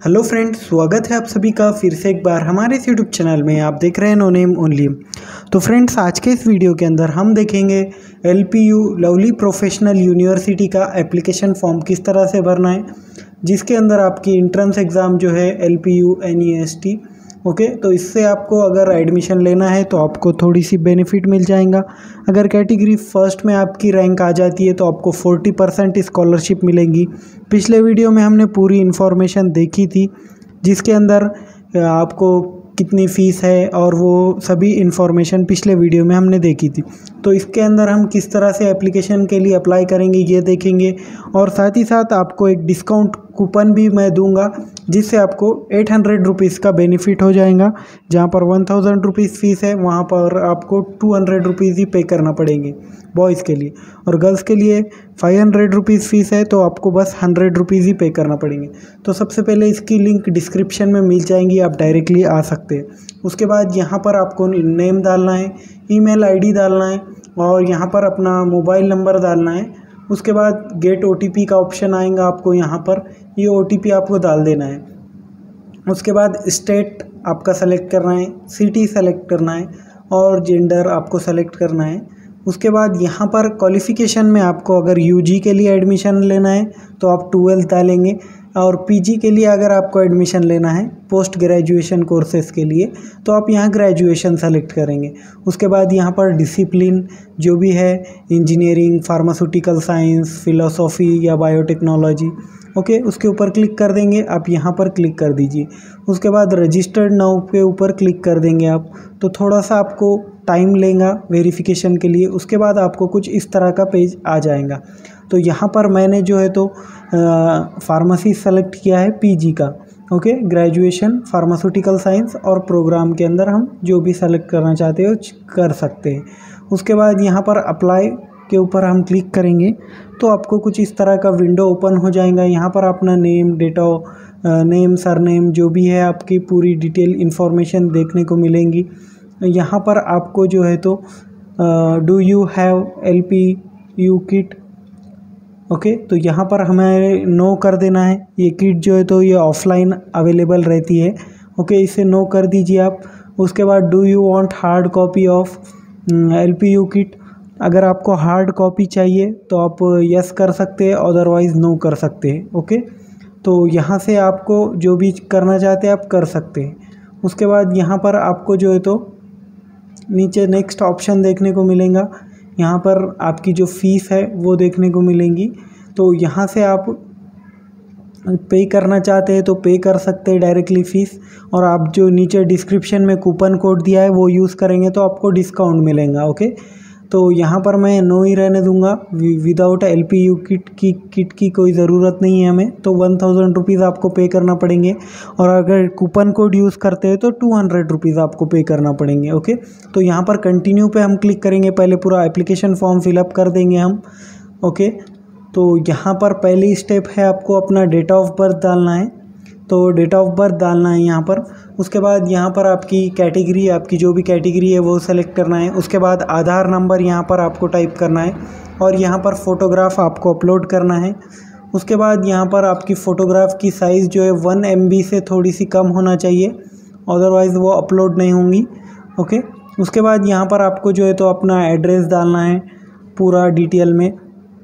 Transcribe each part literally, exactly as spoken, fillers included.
Hello friends, स्वागत है आप सभी का फिर से एक बार हमारे इस यूट्यूब चैनल में। आप देख रहे हैं नो नेम ओनली। तो फ्रेंड्स, आज के इस वीडियो के अंदर हम देखेंगे L P U lovely professional university का एप्लीकेशन फॉर्म किस तरह से भरना है, जिसके अंदर आपकी इंट्रेंस एग्ज़ाम जो है L P U N E S T. Okay, तो इससे आपको अगर एडमिशन लेना है तो आपको थोड़ी सी बेनिफिट मिल जाएगा। अगर कैटेगरी फर्स्ट में आपकी रैंक आ जाती है तो आपको फोर्टी परसेंट स्कॉलरशिप मिलेगी। पिछले वीडियो में हमने पूरी इन्फॉर्मेशन देखी थी, जिसके अंदर आपको कितनी फ़ीस है और वो सभी इन्फॉर्मेशन पिछले वीडियो में हमने देखी थी। तो इसके अंदर हम किस तरह से एप्लीकेशन के लिए अप्लाई करेंगे ये देखेंगे, और साथ ही साथ आपको एक डिस्काउंट कूपन भी मैं दूंगा, जिससे आपको एट हंड्रेड रुपीज़ का बेनिफिट हो जाएगा। जहाँ पर वन थाउजेंड रुपीज़ फ़ीस है, वहाँ पर आपको टू हंड्रेड रुपीज़ ही पे करना पड़ेंगे बॉयज़ के लिए, और गर्ल्स के लिए फाइव हंड्रेड रुपीज़ फ़ीस है, तो आपको बस हंड्रेड रुपीज़ ही पे करना पड़ेंगे। तो सबसे पहले इसकी लिंक डिस्क्रिप्शन में मिल जाएंगी, आप डायरेक्टली आ सकते हैं। उसके बाद यहाँ पर आपको नेम डालना है, ईमेल आईडी डालना है, और यहाँ पर अपना मोबाइल नंबर डालना है। उसके बाद गेट ओ टी पी का ऑप्शन आएगा आपको, यहाँ पर ये ओ टी पी आपको डाल देना है। उसके बाद स्टेट आपका सेलेक्ट करना है, सिटी सेलेक्ट करना है, और जेंडर आपको सेलेक्ट करना है। उसके बाद यहाँ पर क्वालिफ़िकेशन में आपको अगर यू जी के लिए एडमिशन लेना है तो आप ट्वेल्थ डालेंगे, और पी जी के लिए अगर आपको एडमिशन लेना है पोस्ट ग्रेजुएशन कोर्सेज़ के लिए तो आप यहाँ ग्रेजुएशन सेलेक्ट करेंगे। उसके बाद यहाँ पर डिसिप्लिन जो भी है, इंजीनियरिंग, फार्मास्यूटिकल साइंस, फिलोसॉफी या बायोटेक्नोलॉजी, ओके, उसके ऊपर क्लिक कर देंगे। आप यहाँ पर क्लिक कर दीजिए। उसके बाद रजिस्टर्ड नाउ के ऊपर क्लिक कर देंगे आप, तो थोड़ा सा आपको टाइम लेगा वेरिफिकेशन के लिए। उसके बाद आपको कुछ इस तरह का पेज आ जाएगा। तो यहाँ पर मैंने जो है तो फार्मेसी सेलेक्ट किया है पी जी का, ओके, ग्रेजुएशन फार्मास्यूटिकल साइंस, और प्रोग्राम के अंदर हम जो भी सेलेक्ट करना चाहते हो कर सकते हैं। उसके बाद यहाँ पर अप्लाई के ऊपर हम क्लिक करेंगे तो आपको कुछ इस तरह का विंडो ओपन हो जाएगा। यहाँ पर अपना name, date of name, surname, जो भी है आपकी पूरी डिटेल इन्फॉर्मेशन देखने को मिलेंगी। यहाँ पर आपको जो है तो do you have L P U kit, okay, तो यहाँ पर हमें नो कर देना है। ये किट जो है तो ये ऑफलाइन अवेलेबल रहती है, ओके, इसे नो कर दीजिए आप। उसके बाद do you want hard copy of L P U kit, अगर आपको हार्ड कॉपी चाहिए तो आप यस कर सकते हैं, अदरवाइज़ नो कर सकते हैं, ओके। तो यहाँ से आपको जो भी करना चाहते हैं आप कर सकते हैं। उसके बाद यहाँ पर आपको जो है तो नीचे नेक्स्ट ऑप्शन देखने को मिलेगा। यहाँ पर आपकी जो फ़ीस है वो देखने को मिलेंगी। तो यहाँ से आप पे करना चाहते हैं तो पे कर सकते हैं डायरेक्टली फ़ीस, और आप जो नीचे डिस्क्रिप्शन में कूपन कोड दिया है वो यूज़ करेंगे तो आपको डिस्काउंट मिलेगा, ओके। तो यहाँ पर मैं नो ही रहने दूंगा। Without L P U kit की किट की कोई ज़रूरत नहीं है हमें, तो वन थाउजेंड रुपीज़ आपको पे करना पड़ेंगे, और अगर कूपन कोड यूज़ करते हैं तो टू हंड्रेड रुपीज़ आपको पे करना पड़ेंगे, ओके। तो यहाँ पर कंटिन्यू पे हम क्लिक करेंगे। पहले पूरा एप्लीकेशन फॉर्म फिलअप कर देंगे हम, ओके। तो यहाँ पर पहली स्टेप है आपको अपना डेट ऑफ बर्थ डालना है, तो डेट ऑफ बर्थ डालना है यहाँ पर। उसके बाद यहाँ पर आपकी कैटेगरी, आपकी जो भी कैटेगरी है वो सेलेक्ट करना है। उसके बाद आधार नंबर यहाँ पर आपको टाइप करना है, और यहाँ पर फ़ोटोग्राफ आपको अपलोड करना है। उसके बाद यहाँ पर आपकी फ़ोटोग्राफ की साइज़ जो है वन एम बी से थोड़ी सी कम होना चाहिए, अदरवाइज़ वो अपलोड नहीं होंगी, ओके। उसके बाद यहाँ पर आपको जो है तो अपना एड्रेस डालना है पूरा डिटेल में,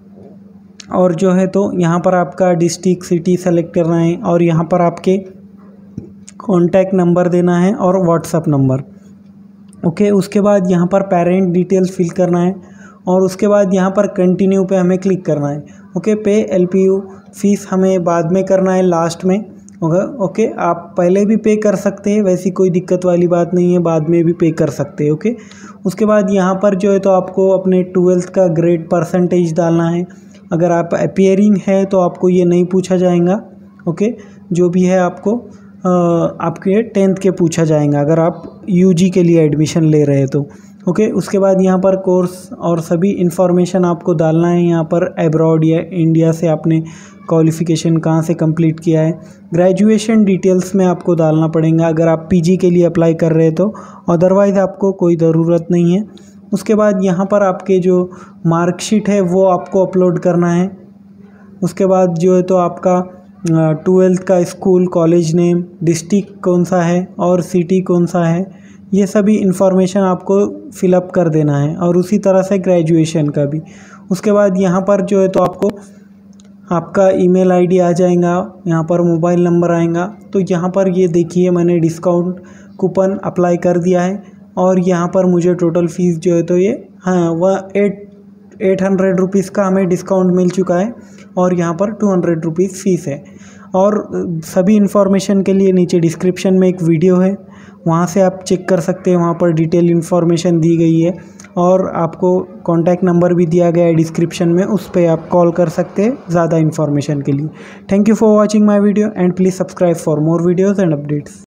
और जो है तो यहाँ पर आपका डिस्ट्रिक्ट, सिटी सेलेक्ट करना है, और यहाँ पर आपके कॉन्टैक्ट नंबर देना है और व्हाट्सअप नंबर, ओके। उसके बाद यहाँ पर पेरेंट डिटेल्स फिल करना है, और उसके बाद यहाँ पर कंटिन्यू पे हमें क्लिक करना है, ओके। पे एल पी यू फीस हमें बाद में करना है, लास्ट में, ओके। आप पहले भी पे कर सकते हैं, वैसी कोई दिक्कत वाली बात नहीं है, बाद में भी पे कर सकते हैं, ओके। उसके बाद यहाँ पर जो है तो आपको अपने ट्वेल्थ का ग्रेड परसेंटेज डालना है। अगर आप अपीयरिंग है तो आपको ये नहीं पूछा जाएगा, ओके। जो भी है आपको आ, आपके टेंथ के पूछा जाएगा अगर आप यू जी के लिए एडमिशन ले रहे हैं तो, ओके। उसके बाद यहाँ पर कोर्स और सभी इन्फॉर्मेशन आपको डालना है। यहाँ पर अब्रॉड या इंडिया से आपने क्वालिफ़िकेशन कहाँ से कंप्लीट किया है, ग्रेजुएशन डिटेल्स में आपको डालना पड़ेगा अगर आप पी जी के लिए अप्लाई कर रहे हैं तो, अदरवाइज़ आपको कोई ज़रूरत नहीं है। उसके बाद यहाँ पर आपके जो मार्कशीट है वो आपको अपलोड करना है। उसके बाद जो है तो आपका ट्वेल्थ का स्कूल, कॉलेज नेम, डिस्ट्रिक्ट कौन सा है और सिटी कौन सा है, ये सभी इन्फॉर्मेशन आपको फिलअप कर देना है। और उसी तरह से ग्रेजुएशन का भी। उसके बाद यहाँ पर जो है तो आपको आपका ईमेल आईडी आ जाएगा, यहाँ पर मोबाइल नंबर आएगा। तो यहाँ पर ये देखिए मैंने डिस्काउंट कूपन अप्लाई कर दिया है और यहाँ पर मुझे टोटल फ़ीस जो है तो ये हाँ वह एट एट हंड्रेड रुपीज़ का हमें डिस्काउंट मिल चुका है और यहाँ पर टू हंड्रेड रुपीज़ फ़ीस है। और सभी इन्फॉर्मेशन के लिए नीचे डिस्क्रिप्शन में एक वीडियो है, वहाँ से आप चेक कर सकते हैं। वहाँ पर डिटेल इन्फॉर्मेशन दी गई है और आपको कॉन्टैक्ट नंबर भी दिया गया है डिस्क्रिप्शन में, उस पर आप कॉल कर सकते हैं ज़्यादा इन्फॉर्मेशन के लिए। Thank you for watching my video and please subscribe for more videos and updates.